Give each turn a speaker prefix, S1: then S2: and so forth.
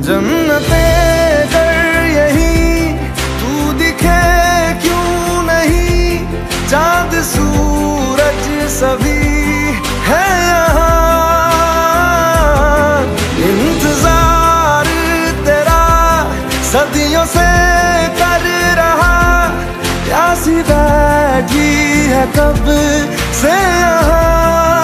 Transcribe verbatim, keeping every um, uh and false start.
S1: जन्नतें कर यही तू दिखे क्यों नहीं, चांद सूरज सभी है यहाँ। इंतजार तेरा सदियों से कर रहा, प्यासी बैठी है कब से यहाँ।